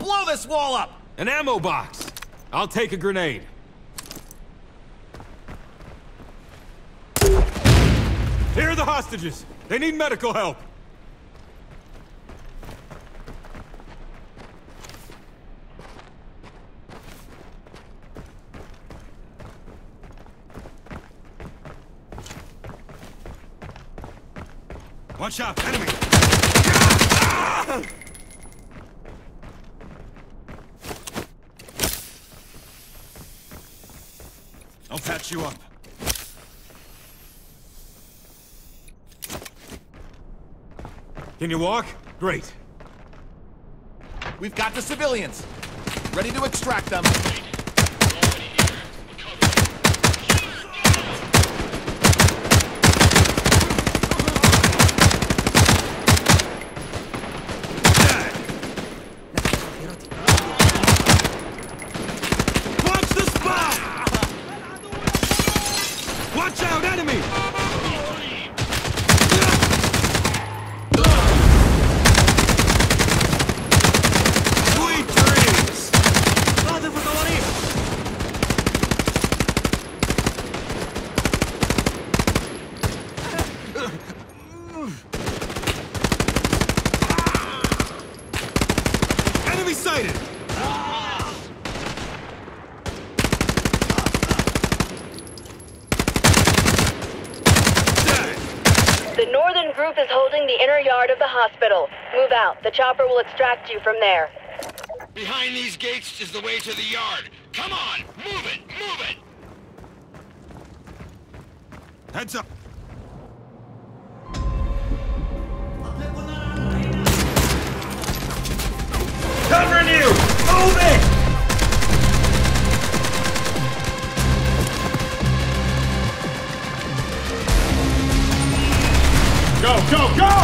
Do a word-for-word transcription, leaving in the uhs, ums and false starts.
blow this wall up! An ammo box! I'll take a grenade. Here are the hostages. They need medical help. Watch out, enemy! I'll patch you up. Can you walk? Great. We've got the civilians. Ready to extract them. Watch the spot! Watch out, enemy! Sweet dreams! Enemy sighted! The northern group is holding the inner yard of the hospital. Move out. The chopper will extract you from there. Behind these gates is the way to the yard. Come on, move it, move it! Heads up! Covering you! Move it! Go, go, go!